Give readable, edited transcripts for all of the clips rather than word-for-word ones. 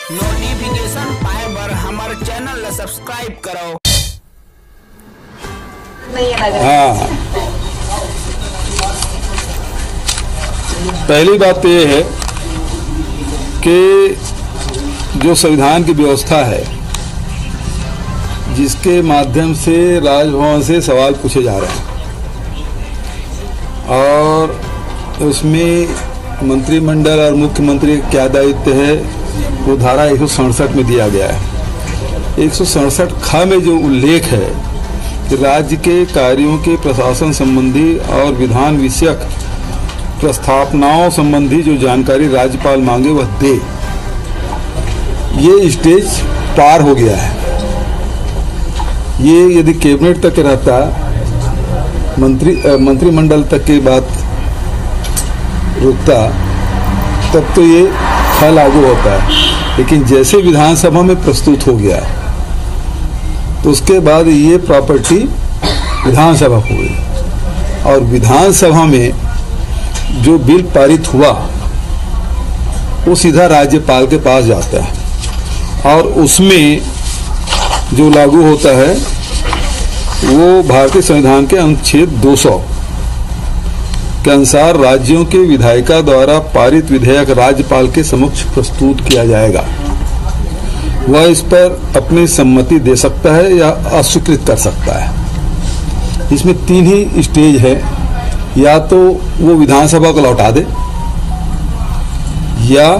Notification पाए बर हमारे चैनल ला सब्सक्राइब करो। हाँ, पहली बात तो ये है कि जो संविधान की व्यवस्था है जिसके माध्यम से राजभवन से सवाल पूछे जा रहे हैं और उसमें मंत्रिमंडल और मुख्यमंत्री का क्या दायित्व है वो धारा 167 में दिया गया है। 167 ख में जो उल्लेख है कि राज्य के कार्यों के प्रशासन संबंधी और विधान विषयक प्रस्तावनाओं संबंधी जो जानकारी राज्यपाल मांगे वह दे, ये स्टेज पार हो गया है। ये यदि कैबिनेट तक रहता, मंत्रिमंडल तक की बात रुकता, तब तो ये ख लागू होता है। लेकिन जैसे विधानसभा में प्रस्तुत हो गया तो उसके बाद ये प्रॉपर्टी विधानसभा को गई और विधानसभा में जो बिल पारित हुआ वो सीधा राज्यपाल के पास जाता है और उसमें जो लागू होता है वो भारतीय संविधान के अनुच्छेद 200 के अनुसार राज्यों के विधायिका द्वारा पारित विधेयक राज्यपाल के समक्ष प्रस्तुत किया जाएगा। वह इस पर अपनी सम्मति दे सकता है या अस्वीकृत कर सकता है। इसमें 3 ही स्टेज है, या तो वो विधानसभा को लौटा दे, या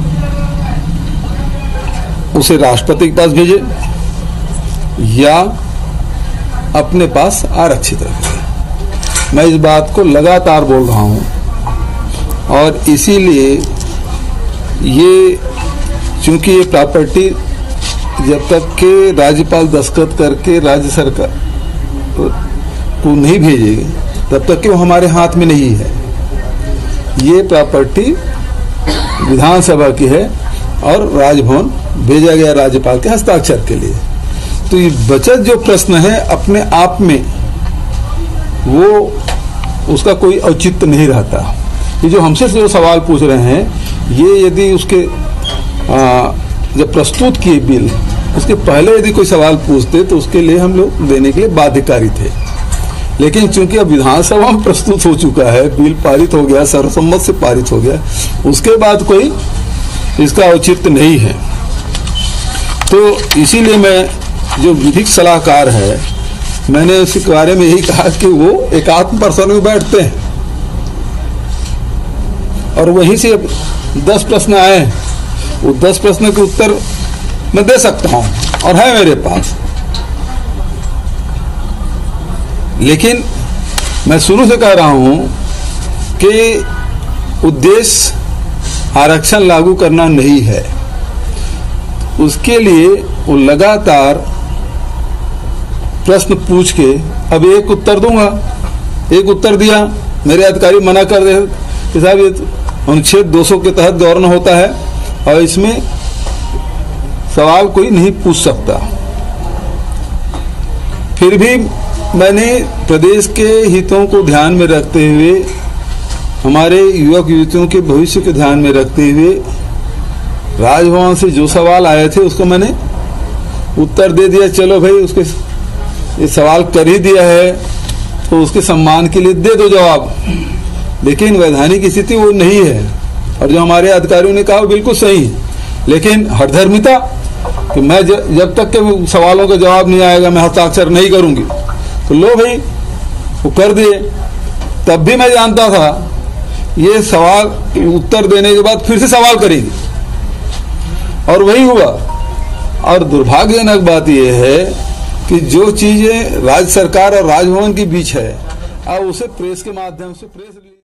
उसे राष्ट्रपति के पास भेजे, या अपने पास आरक्षित रखे। मैं इस बात को लगातार बोल रहा हूं और इसीलिए ये, चूंकि ये प्रॉपर्टी जब तक के राज्यपाल दस्तखत करके राज्य सरकार को नहीं भेजेगी तब तक कि वो हमारे हाथ में नहीं है। ये प्रॉपर्टी विधानसभा की है और राजभवन भेजा गया राज्यपाल के हस्ताक्षर के लिए। तो ये बचत जो प्रश्न है अपने आप में वो उसका कोई औचित्य नहीं रहता। ये जो हमसे जो सवाल पूछ रहे हैं ये यदि उसके जब प्रस्तुत किए बिल उसके पहले यदि कोई सवाल पूछते तो उसके लिए हम लोग देने के लिए बाध्यकारी थे। लेकिन चूंकि अब विधानसभा में प्रस्तुत हो चुका है, बिल पारित हो गया, सर्वसम्मत से पारित हो गया, उसके बाद कोई इसका औचित्य नहीं है। तो इसीलिए मैं जो विधिक सलाहकार है मैंने उसके बारे में यही कहा कि वो एकात्म प्रश्न में बैठते हैं और वहीं से 10 प्रश्न आए, वो 10 प्रश्न के उत्तर मैं दे सकता हूं और है मेरे पास। लेकिन मैं शुरू से कह रहा हूं कि उद्देश्य आरक्षण लागू करना नहीं है। उसके लिए वो लगातार प्रश्न पूछ के अब एक उत्तर दूंगा, एक उत्तर दिया, मेरे अधिकारी मना कर दे कि साहब ये अनुच्छेद 200 के तहत गवर्नर होता है और इसमें सवाल कोई नहीं पूछ सकता। फिर भी मैंने प्रदेश के हितों को ध्यान में रखते हुए, हमारे युवक युवतियों के भविष्य को ध्यान में रखते हुए राजभवन से जो सवाल आए थे उसको मैंने उत्तर दे दिया। चलो भाई, उसके ये सवाल कर ही दिया है तो उसके सम्मान के लिए दे दो जवाब। लेकिन वैधानिक स्थिति वो नहीं है और जो हमारे अधिकारियों ने कहा वो बिल्कुल सही है। लेकिन हठधर्मिता कि मैं जब तक के सवालों का जवाब नहीं आएगा मैं हस्ताक्षर नहीं करूंगी, तो लो भाई वो कर दिए। तब भी मैं जानता था ये सवाल उत्तर देने के बाद फिर से सवाल करेंगे और वही हुआ। और दुर्भाग्यजनक बात यह है कि जो चीजें राज्य सरकार और राजभवन के बीच है अब उसे प्रेस के माध्यम से